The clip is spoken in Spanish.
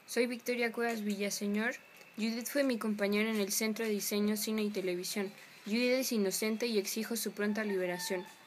Soy Victoria Cuevas Villaseñor. Judith fue mi compañera en el Centro de Diseño, Cine y Televisión. Judith es inocente y exijo su pronta liberación.